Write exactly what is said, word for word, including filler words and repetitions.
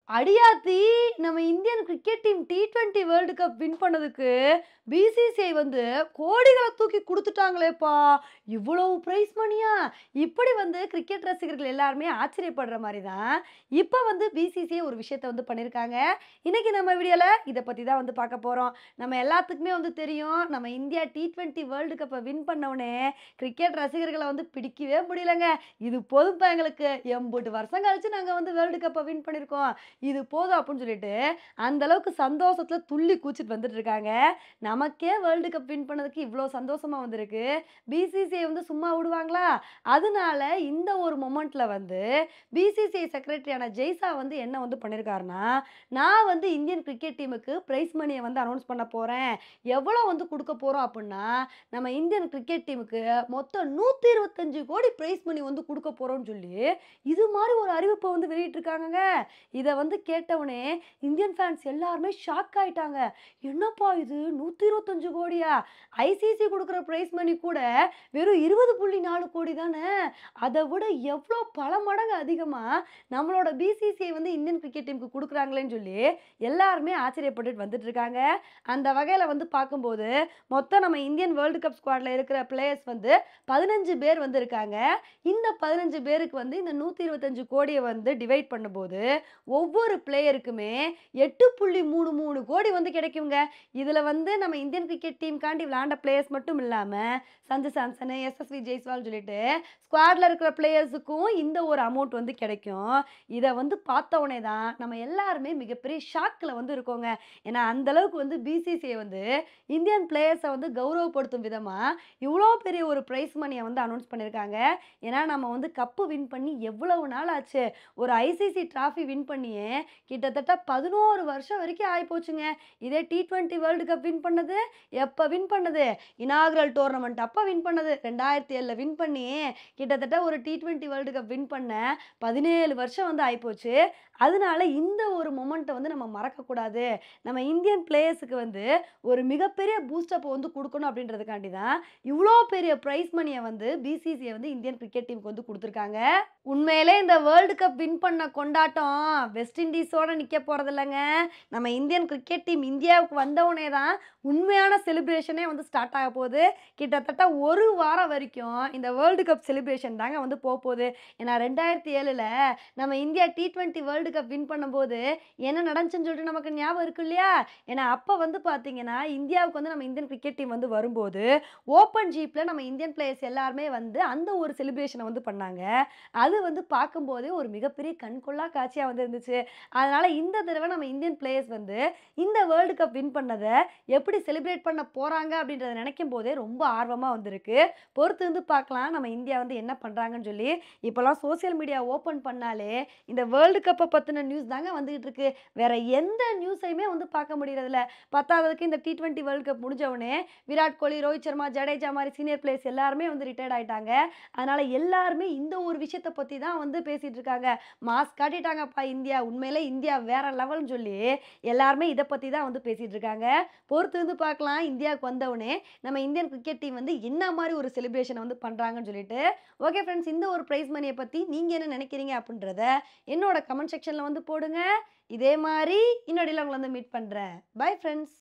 அடியாத்தி நம்ம Indian cricket team T twenty world cup win பண்ணதுக்கு BCCI வந்து கோடிகளை தூக்கி கொடுத்துட்டாங்களேப்பா. இவ்வளவு பிரைஸ் மணியா? இப்படி வந்து கிரிக்கெட் ரசிகர்கள் எல்லாருமே ஆச்சரியப்படுற மாதிரி தான் இப்போ வந்து பிசிசிஐ ஒரு விஷயத்த வந்து பண்ணியிருக்காங்க. இன்னைக்கு நம்ம வீடியோல இதை பத்தி தான் வந்து பார்க்க போறோம். நம்ம எல்லாத்துக்குமே வந்து தெரியும், நம்ம இந்தியா டி டுவெண்ட்டி வேர்ல்டு கப்பை வின் பண்ணவுடனே கிரிக்கெட் ரசிகர்களை வந்து பிடிக்கவே முடியலங்க. இது போதும்ப்பா, எங்களுக்கு எண்பது வருஷம் கழிச்சு நாங்கள் வந்து வேர்ல்டு கப்பை வின் பண்ணியிருக்கோம், இது போதும் அப்படின்னு சொல்லிட்டு அந்த அளவுக்கு சந்தோஷத்துல துள்ளி கூச்சிட்டு வந்துட்டு இருக்காங்க. நமக்கே வேர்ல்டு கப் வின் பண்ணதுக்கு இவ்வளோ சந்தோஷமா வந்திருக்கு, பிசிசிஐ வந்து சும்மா விடுவாங்களா? அதனால இந்த ஒரு மொமெண்ட்ல வந்து பிசிசிஐ செக்ரட்டரியான ஜெய்சா வந்து என்ன வந்து பண்ணியிருக்காருன்னா, நான் வந்து இந்தியன் கிரிக்கெட் டீமுக்கு பிரைஸ் மணியை வந்து அனௌன்ஸ் பண்ண போறேன். எவ்வளோ வந்து கொடுக்க போறோம் அப்படின்னா, நம்ம இந்தியன் கிரிக்கெட் டீமுக்கு மொத்தம் நூற்றி இருபத்தஞ்சு கோடி பிரைஸ் மணி வந்து கொடுக்க போறோம்னு சொல்லி இது மாதிரி ஒரு அறிவிப்பை வந்து வெளியிட்டிருக்காங்க. இதை வந்து கேட்டவனே இந்தியன் ஃபேன்ஸ் எல்லாருமே ஷாக் ஆயிட்டாங்க. என்னப்பா இது நூற்றி இருபத்தஞ்சு கோடியா? ஐசிசி கொடுக்குற பிரைஸ் மணி கூட வெறும் இருபது புள்ளி நாலு கோடி தானே. அதை விட எவ்வளோ பல மடங்கு அதிகமாக நம்மளோட பிசிசிஐ வந்து இந்தியன் கிரிக்கெட் டீமுக்கு கொடுக்குறாங்களேன்னு சொல்லி எல்லாருமே ஆச்சரியப்பட்டுட்டு வந்துட்டு இருக்காங்க. அந்த வகையில் வந்து பார்க்கும்போது மொத்தம் நம்ம இந்தியன் வேர்ல்டு கப் ஸ்குவாடில் இருக்கிற பிளேயர்ஸ் வந்து பதினஞ்சு பேர் வந்து இருக்காங்க. இந்த பதினஞ்சு பேருக்கு வந்து இந்த நூற்றி இருபத்தஞ்சு கோடியை வந்து டிவைட் பண்ணும்போது ஒவ்வொரு பிளேயருக்குமே எட்டு புள்ளி மூணு மூணு கோடி வந்து கிடைக்குங்க. இதில் வந்து நம்ம இந்தியன் கிரிக்கெட் டீமுக்காண்டி விளையாண்ட பிளேயர்ஸ் மட்டும் இல்லாமல் சஞ்சு சாம்சன், எஸ்எஸ்வி ஜெய்ஸ்வால் சொல்லிட்டு ஸ்குவாடில் இருக்கிற பிளேயர்ஸுக்கும் இந்த ஒரு அமௌண்ட் வந்து கிடைக்கும். இதை வந்து பார்த்தவொடனே தான் நம்ம எல்லாருமே மிகப்பெரிய ஷாக்கில் வந்து இருக்கோங்க. ஏன்னா அந்தளவுக்கு வந்து பிசிசிஐ வந்து இந்தியன் பிளேயர்ஸை வந்து கௌரவப்படுத்தும் விதமாக இவ்வளோ பெரிய ஒரு ப்ரைஸ் மணியை வந்து அனௌன்ஸ் பண்ணியிருக்காங்க. ஏன்னா நம்ம வந்து கப்பு வின் பண்ணி எவ்வளவு நாள் ஆச்சு, ஒரு ஐசிசி டிராஃபி வின் பண்ணியே கிட்டத்தட்ட பதினோரு வருஷம் வரைக்கும் ஆகிப்போச்சுங்க. இதே T twenty world cup win பண்ணது எப்போ வின் பண்ணது? இனாகுரல் டோர்னமெண்ட் அப்போ வின் பண்ணது. ரெண்டாயிரத்தி ஏழில் வின் பண்ணி கிட்டத்தட்ட ஒரு T twenty world cup win பண்ண பதினேழு வருஷம் வந்து ஆகிப்போச்சு. அதனால இந்த ஒரு மொமெண்ட்டை வந்து நம்ம மறக்கக்கூடாது. நம்ம இந்தியன் பிளேயர்ஸுக்கு வந்து ஒரு மிகப்பெரிய பூஸ்டப்பை வந்து கொடுக்கணும் அப்படின்றதுக்காண்டி தான் இவ்வளோ பெரிய ப்ரைஸ் மணியை வந்து பிசிசிஐ வந்து இந்தியன் கிரிக்கெட் டீமுக்கு வந்து கொடுத்துருக்காங்க. உண்மையிலே இந்த வேர்ல்டு கப் வின் பண்ண கொண்டாட்டம் வெஸ்ட் இண்டீஸோட நிற்க போகிறது இல்லைங்க. நம்ம இந்தியன் கிரிக்கெட் டீம் இந்தியாவுக்கு வந்தவுடனே தான் உண்மையான செலிப்ரேஷனே வந்து ஸ்டார்ட் ஆக போகுது. கிட்டத்தட்ட ஒரு வாரம் வரைக்கும் இந்த வேர்ல்டு கப் செலிப்ரேஷன் தாங்க வந்து போக போகுது. ஏன்னா ரெண்டாயிரத்தி ஏழில் நம்ம India T twenty world cup win பண்ணும்போது என்ன நடந்துச்சுன்னு சொல்லிட்டு நமக்கு ஞாபகம் இருக்கு இல்லையா? ஏன்னா அப்போ வந்து பார்த்தீங்கன்னா இந்தியாவுக்கு வந்து நம்ம இந்தியன் கிரிக்கெட் டீம் வந்து வரும்போது ஓப்பன் ஜீப்பில் நம்ம இந்தியன் பிளேயர்ஸ் எல்லாருமே வந்து அந்த ஒரு செலிப்ரேஷனை வந்து பண்ணாங்க. அது வந்து பார்க்கும்போதே ஒரு மிகப்பெரிய கண்கொள்ளா காட்சியாக வந்து இருந்துச்சு. அதனால் இந்த தடவை நம்ம இந்தியன் பிளேயர்ஸ் வந்து இந்த வேர்ல்டு கப் வின் பண்ணதை எப்படி செலிப்ரேட் பண்ண போகிறாங்க அப்படின்றத நினைக்கும் போதே ரொம்ப ஆர்வமாக வந்திருக்கு. பொறுத்து வந்து பார்க்கலாம் நம்ம இந்தியா வந்து என்ன பண்ணுறாங்கன்னு சொல்லி. இப்போலாம் சோசியல் மீடியா ஓப்பன் பண்ணாலே இந்த வேர்ல்டு கப்பை பற்றின நியூஸ் தாங்க வந்துகிட்டு இருக்கு. வேற எந்த நியூஸையுமே வந்து பார்க்க முடியறதில்ல. பத்தாவதுக்கு இந்த டி டுவெண்ட்டி வேர்ல்டு கப் முடிஞ்சவுடனே விராட் கோலி, ரோஹித் சர்மா, ஜடேஜா மாதிரி சீனியர் பிளேயர்ஸ் எல்லாருமே வந்து ரிட்டையர்ட் ஆயிட்டாங்க. அதனால எல்லாருமே இந்த ஒரு விஷயத்தை பற்றி தான் வந்து பேசிட்டு இருக்காங்க. மாஸ் காட்டிட்டாங்கப்பா இந்தியா, உண்மையிலே இந்தியா வேற லெவல்னு சொல்லி எல்லாருமே இதை பற்றி தான் வந்து பேசிட்டு இருக்காங்க. பொறுத்து வந்து பார்க்கலாம் இந்தியாவுக்கு வந்தவுடனே நம்ம இந்தியன் கிரிக்கெட் டீம் வந்து என்ன மாதிரி ஒரு செலிப்ரேஷனை வந்து பண்ணுறாங்கன்னு சொல்லிட்டு. ஓகே ஃப்ரெண்ட்ஸ், இந்த ஒரு ப்ரைஸ் மணியை பற்றி நீங்கள் என்ன நினைக்கிறீங்க அப்படின்றத என்னோட கமெண்ட் செக்ஷனில் வந்து போடுங்க. இதே மாதிரி இன்னொடையில் உங்களை வந்து மீட் பண்ணுறேன். Bye friends.